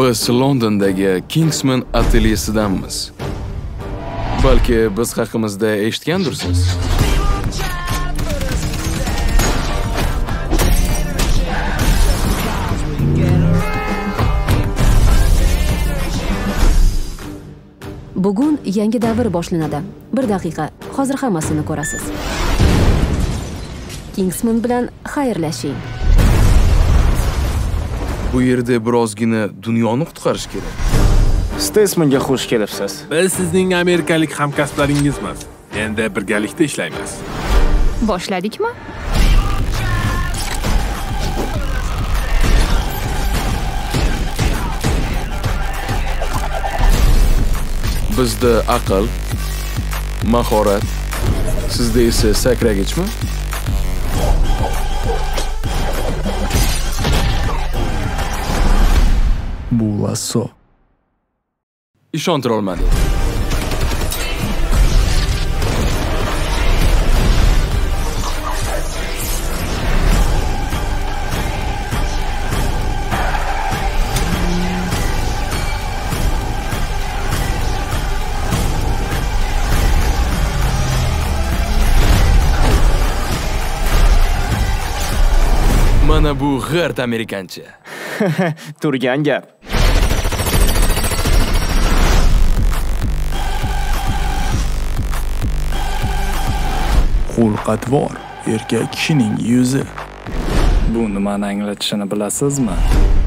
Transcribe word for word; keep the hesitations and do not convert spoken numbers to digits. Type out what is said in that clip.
Biz Londondagi Kingsman atelyesidanmiz. Balki biz haqimizda eshitgandirsiz. Bugun yangi davr boshlanadi. Bir daqiqa, hozir hammasini ko'rasiz. Kingsman bilan xayrlashing. Bu yerda birozgina dunyoni qutqarish kerak. Staysmanga xush kelibsiz. Biz sizning amerikalik hamkasblaringizmiz. Endi birgalikda ishlaymiz. Boshladikmi? Bizda aql, mahorat, sizda esa sakragichmi? Bu lasso. Ishontira olmadim. Mana bu g'irt amerikancha. Turgan gap. Xulq-atvor erkak kishining yuzi. Bu nimani anglatishini bilasizmi?